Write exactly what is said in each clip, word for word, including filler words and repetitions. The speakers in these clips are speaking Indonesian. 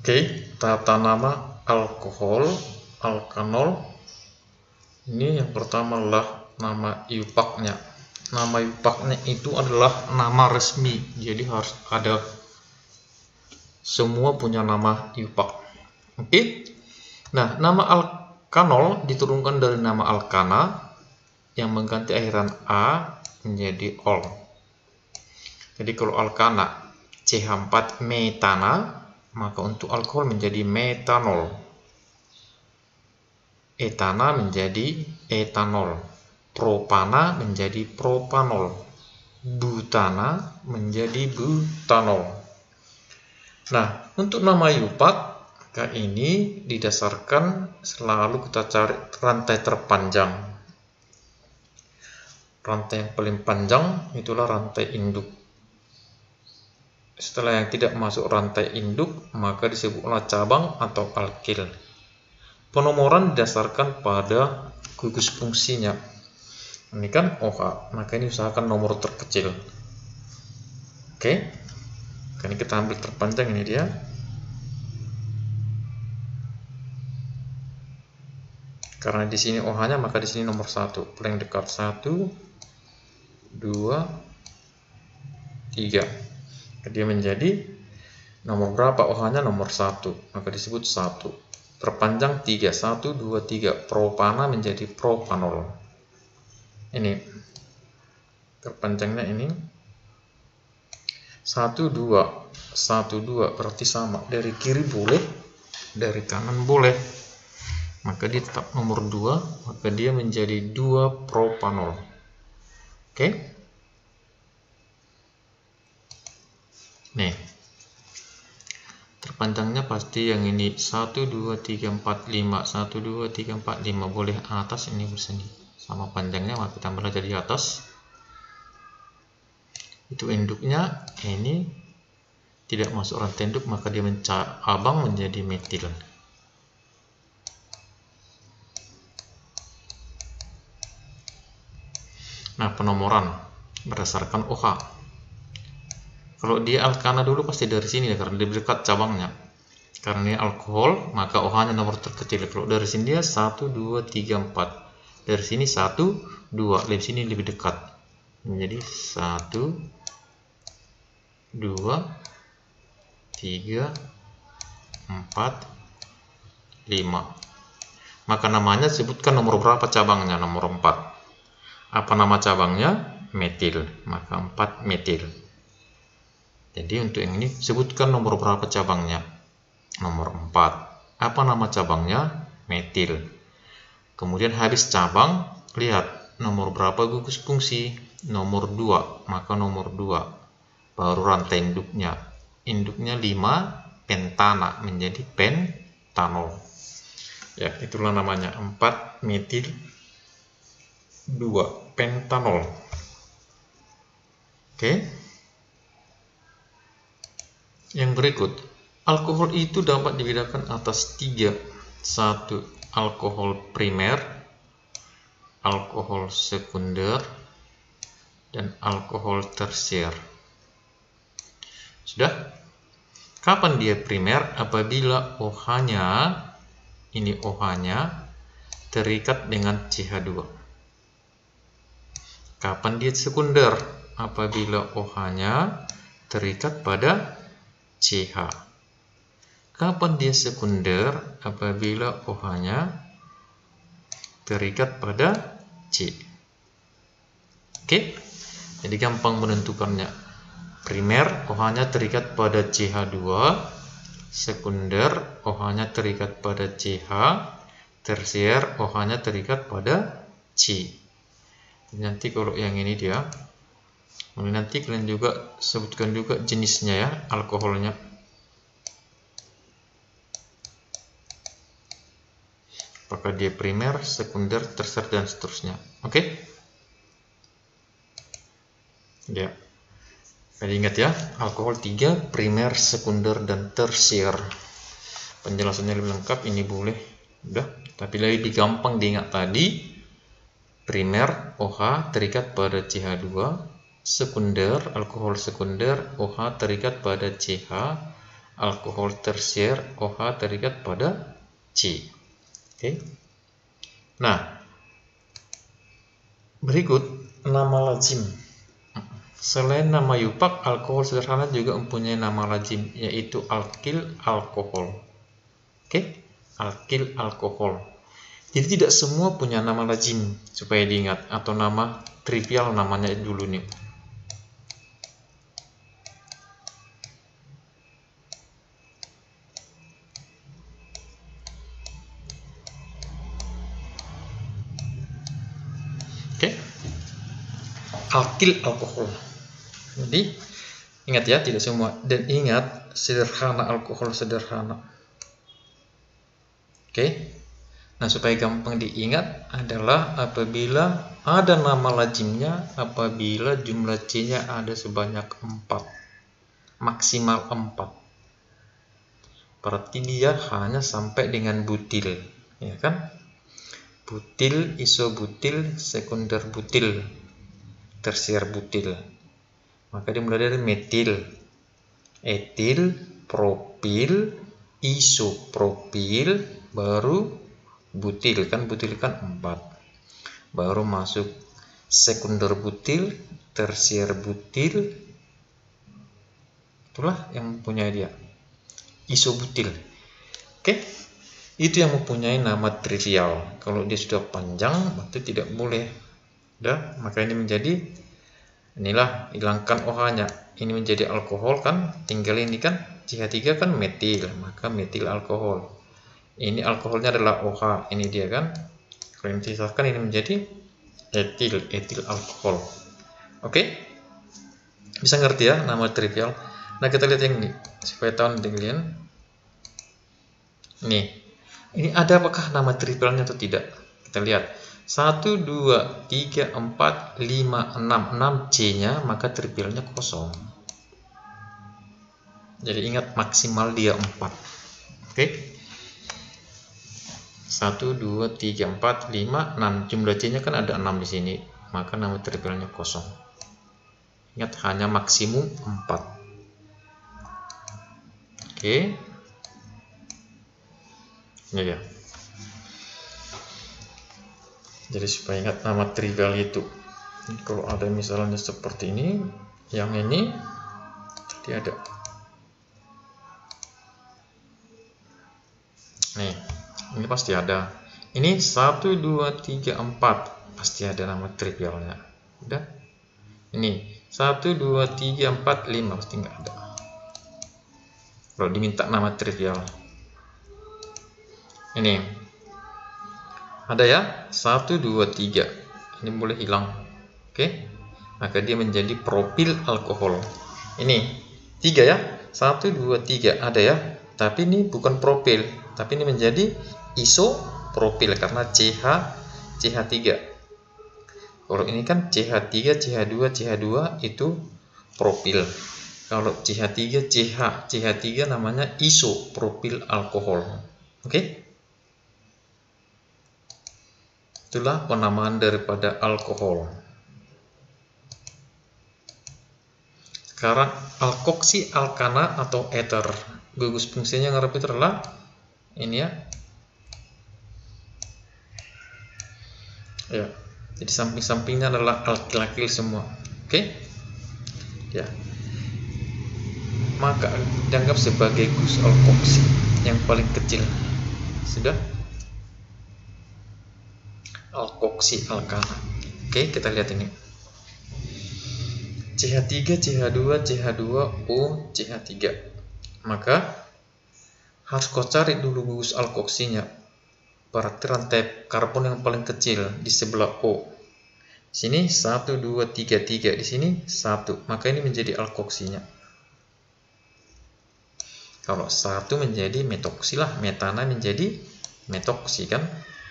Oke, tata nama alkohol, alkanol. Ini yang pertama adalah nama iupaknya. Nama iupaknya itu adalah nama resmi, jadi harus ada, semua punya nama iupak. Oke. Nah, nama alkanol diturunkan dari nama alkana yang mengganti akhiran a menjadi ol. Jadi kalau alkana C H empat metana, maka untuk alkohol menjadi metanol. Etana menjadi etanol. Propana menjadi propanol. Butana menjadi butanol. Nah, untuk nama iupak, maka ini didasarkan selalu kita cari rantai terpanjang. Rantai yang paling panjang itulah rantai induk. Setelah yang tidak masuk rantai induk, maka disebutlah cabang atau alkil. Penomoran didasarkan pada gugus fungsinya. Ini kan O H, maka ini usahakan nomor terkecil. Oke, ini kita ambil terpanjang, ini dia. Karena di sini O H-nya, maka di sini nomor satu, paling dekat satu, dua, tiga. Dia menjadi nomor berapa O H-nya? Nomor satu, maka disebut satu. Terpanjang tiga, satu, dua, tiga. Propana menjadi propanol. Ini terpanjangnya ini satu, dua, satu, dua, berarti sama. Dari kiri boleh, dari kanan boleh. Maka dia tetap nomor dua, maka dia menjadi dua propanol. Oke. Nih, terpanjangnya pasti yang ini satu, dua, tiga, empat, lima, satu, dua, tiga, empat, lima, boleh atas, ini bersini sama panjangnya, maka kita belajar di atas. Itu induknya, ini tidak masuk rantai induk, maka dia mencabang menjadi metil. Nah, penomoran berdasarkan O H. Kalau dia alkana dulu pasti dari sini ya, karena lebih dekat cabangnya. Karena ini alkohol, maka O H-nya nomor terkecil. Kalau dari sini dia satu, dua, tiga, empat. Dari sini satu, dua. Dari sini lebih dekat. Menjadi satu, dua, tiga, empat, lima. Maka namanya sebutkan nomor berapa cabangnya? Nomor empat. Apa nama cabangnya? Metil. Maka empat metil. Jadi untuk yang ini sebutkan nomor berapa cabangnya? Nomor empat. Apa nama cabangnya? Metil. Kemudian habis cabang, lihat nomor berapa gugus fungsi? Nomor dua, maka nomor dua. Baru rantai induknya. Induknya lima, pentana menjadi pentanol. Ya, itulah namanya empat metil dua pentanol. Oke. Yang berikut, alkohol itu dapat dibedakan atas tiga. Satu, alkohol primer, alkohol sekunder, dan alkohol tersier. Sudah? Kapan dia primer? Apabila O H-nya, ini O H-nya terikat dengan C H dua. Kapan dia sekunder? Apabila O H-nya terikat pada C H. Kapan dia sekunder? Apabila O H-nya terikat pada C. Oke, jadi gampang menentukannya. Primer, O H-nya terikat pada C H dua. Sekunder, O H-nya terikat pada C H. Tersier, O H-nya terikat pada C. Nanti kalau yang ini dia, nanti kalian juga sebutkan juga jenisnya ya, alkoholnya. Apakah dia primer, sekunder, tersier, dan seterusnya. Oke? Ya. Jadi ingat ya, alkohol tiga, primer, sekunder, dan tersier. Penjelasannya lebih lengkap, ini boleh. Udah, tapi lebih gampang diingat tadi. Primer, O H terikat pada C H dua. Sekunder, alkohol sekunder, O H terikat pada C H. alkohol tersier OH terikat pada C. Oke. Nah, berikut nama lazim. Selain nama yupak, alkohol sederhana juga mempunyai nama lazim, yaitu alkil alkohol. Oke, alkil alkohol. Jadi tidak semua punya nama lazim supaya diingat, atau nama trivial namanya dulu nih. Oke, alkil alkohol. Jadi ingat ya, tidak semua. Dan ingat, sederhana alkohol sederhana. Oke. Nah, supaya gampang diingat adalah apabila ada nama lazimnya, apabila jumlah C-nya ada sebanyak empat, maksimal empat. Berarti dia hanya sampai dengan butil, ya kan? Butil, isobutil, sekunder butil, tersier butil. Maka dia mulai dari metil, etil, propil, isopropil, baru butil, kan butil kan empat. Baru masuk sekunder butil, tersier butil. Itulah yang mempunyai dia, isobutil. Oke, itu yang mempunyai nama trivial. Kalau dia sudah panjang, berarti tidak boleh. Udah, maka ini menjadi, inilah, hilangkan OH-nya. Ini menjadi alkohol kan, tinggal ini kan C H tiga kan metil, maka metil alkohol. Ini alkoholnya adalah OH, ini dia kan. Kalau ini disisahkan, ini menjadi etil, etil alkohol. Oke, bisa ngerti ya nama trivial. Nah, kita lihat yang ini supaya tahu nanti kalian. Nih, ini ada apakah nama trivialnya atau tidak? Kita lihat satu, dua, tiga, empat, lima, enam, enam C-nya, maka trivialnya kosong. Jadi ingat, maksimal dia empat. Oke, satu, dua, tiga, empat, lima, enam. Jumlah C-nya kan ada enam di sini, maka nama trivialnya kosong. Ingat, hanya maksimum empat. Oke, ini dia. Jadi supaya ingat nama trivial itu. Kalau ada misalnya seperti ini, yang ini tadi ada. Nih, ini pasti ada. Ini satu, dua, tiga, empat, pasti ada nama trivialnya. Udah. Ini satu, dua, tiga, empat, lima, pasti nggak ada. Kalau diminta nama trivial. Ini ada ya, satu, dua, tiga. Ini boleh hilang. Oke, maka dia menjadi propil alkohol. Ini tiga ya, satu, dua, tiga, ada ya. Tapi ini bukan propil, tapi ini menjadi isopropil karena C H C H tiga. Kalau ini kan C H tiga, C H dua, C H dua itu propil. Kalau C H tiga, C H C H tiga namanya isopropil alkohol. Oke? Itulah penamaan daripada alkohol. Sekarang alkoksi alkana atau ether. Gugus fungsinya ngarep itu adalah ini ya. Ya. Jadi samping-sampingnya adalah alkil-alkil semua. Oke? Ya. Maka dianggap sebagai gus alkoksi yang paling kecil. Sudah? Alkoksi alkana. Oke, kita lihat ini. C H tiga, C H dua, C H dua O, C H tiga. Maka harus kau cari dulu gugus alkoksinya. Berarti rantai karbon yang paling kecil di sebelah O. Sini satu, dua, tiga, tiga. Di sini satu. Maka ini menjadi alkoksinya. Kalau satu menjadi metoksi lah, metana menjadi metoksi kan.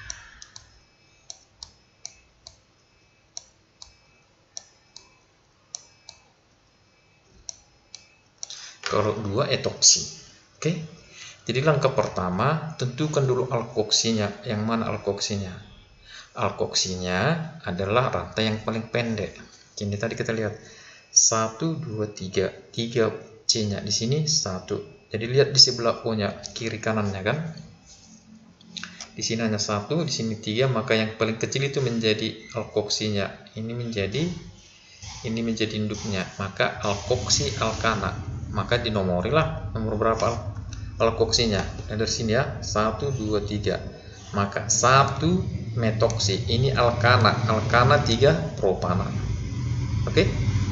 Kalau dua etoksi. Oke. Jadi langkah pertama tentukan dulu alkoksinya. Yang mana alkoksinya? Alkoksinya adalah rantai yang paling pendek. Ini tadi kita lihat satu, dua, tiga. tiga C-nya di sini satu. Jadi lihat di sebelah O-nya, kiri kanannya kan. Di sini hanya satu, di sini tiga, maka yang paling kecil itu menjadi alkoksinya. Ini menjadi ini menjadi induknya, maka alkoksi alkana. Maka dinomorilah nomor berapa al alkoksinya. Nah, dari sini ya, satu, dua, tiga. Maka satu metoksi, ini alkana, alkana tiga propana. Oke?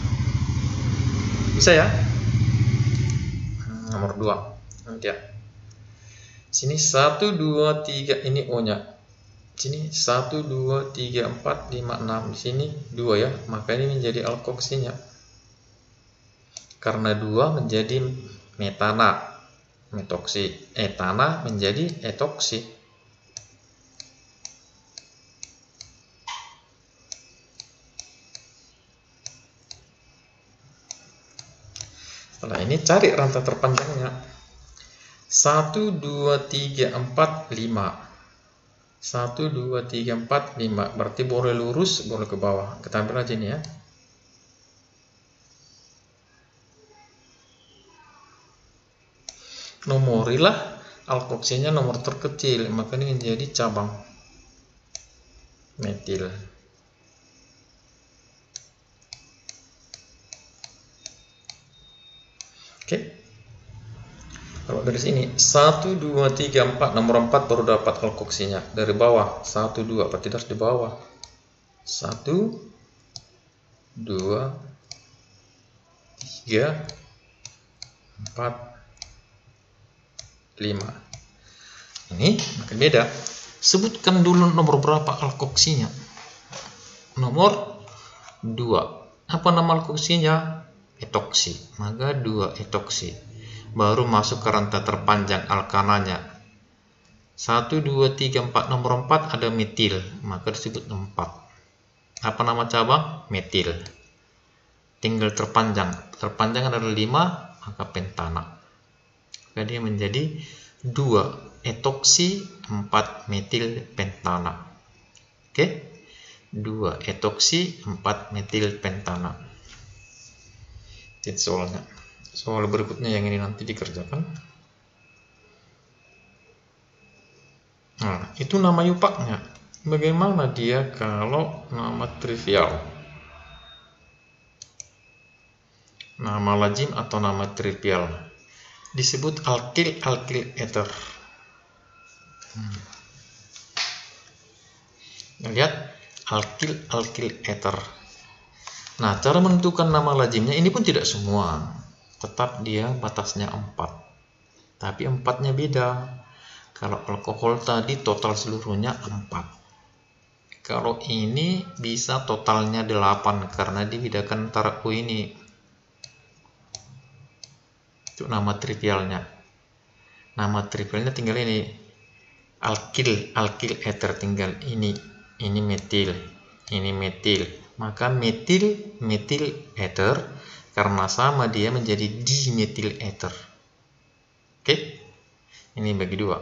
Bisa ya? Nomor dua. Nanti ya. Sini satu, dua, tiga, ini O-nya. Sini satu, dua, tiga, empat, lima, enam. Di sini dua ya. Maka ini menjadi alkoksinya. Karena dua menjadi metana, metoksi. Etana menjadi etoksi. Setelah ini cari rantai terpanjangnya. satu, dua, tiga, empat, lima. satu, dua, tiga, empat, lima. Berarti boleh lurus, boleh ke bawah. Kita ambil aja ini ya. Nomorilah alkoksinya nomor terkecil. Maka ini menjadi cabang metil. Oke. Kalau dari sini satu, dua, tiga, empat, nomor empat baru dapat alkoksinya. Dari bawah satu, dua, berarti harus di bawah. satu, dua, tiga, empat, lima. Ini makin beda. Sebutkan dulu nomor berapa alkoksinya. Nomor dua. Apa nama alkoksinya? Etoksi. Maka dua etoksi. Baru masuk ke rantai terpanjang alkananya. satu, dua, tiga, empat. Nomor empat ada metil. Maka disebut empat. Apa nama cabang? Metil. Tinggal terpanjang. Terpanjang adalah lima, maka pentana. Jadi menjadi dua etoksi, empat metil pentana. Oke? dua etoksi, empat metil pentana. Itu soalnya. Soal berikutnya yang ini nanti dikerjakan. Nah, itu nama yupaknya. Bagaimana dia kalau nama trivial? Nama lazim atau nama trivial? Disebut alkil alkil ether. Hmm. Lihat alkil alkil ether. Nah, cara menentukan nama lazimnya ini pun tidak semua. Tetap dia batasnya empat. Tapi empatnya beda. Kalau alkohol tadi total seluruhnya empat. Kalau ini bisa totalnya delapan karena dibedakan antara O ini. Itu nama trivialnya. Nama trivialnya tinggal ini. Alkil, alkil ether tinggal ini. Ini metil, ini metil. Maka metil, metil ether karena sama dia menjadi dimetil ether. Oke? Ini bagi dua.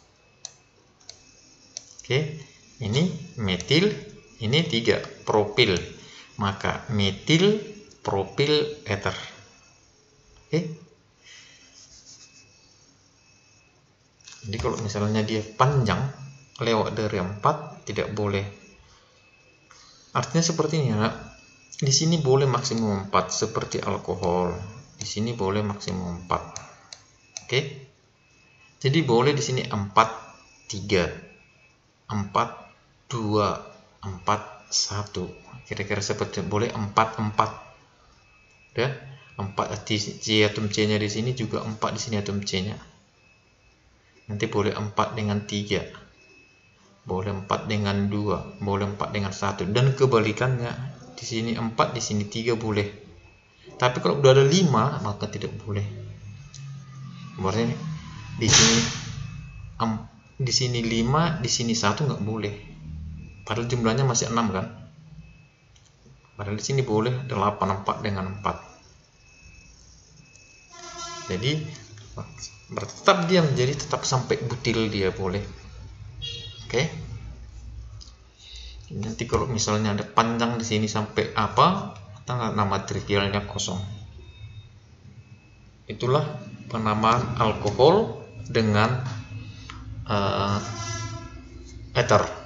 Oke? Ini metil, ini tiga propil. Maka metil propil ether. Oke? Jadi kalau misalnya dia panjang lewat dari empat tidak boleh. Artinya seperti ini ya. Di sini boleh maksimum empat seperti alkohol. Di sini boleh maksimum empat. Oke. Jadi boleh di sini empat, tiga, empat, dua, empat, satu. Kira-kira seperti boleh empat, empat. Ya, empat C atom C-nya di sini juga empat di sini atom C-nya. Nanti boleh empat dengan tiga. Boleh empat dengan dua, boleh empat dengan satu, dan kebalikannya. Di sini empat, di sini tiga boleh. Tapi kalau udah ada lima, maka tidak boleh. Berarti di sini um, di sini lima, di sini satu nggak boleh. Padahal jumlahnya masih enam kan? Padahal di sini boleh delapan, empat dengan empat. Jadi tetap dia menjadi tetap sampai butil dia boleh. Oke. Nanti kalau misalnya ada panjang di sini sampai apa, nama trivialnya kosong. Itulah penamaan alkohol dengan uh, ether.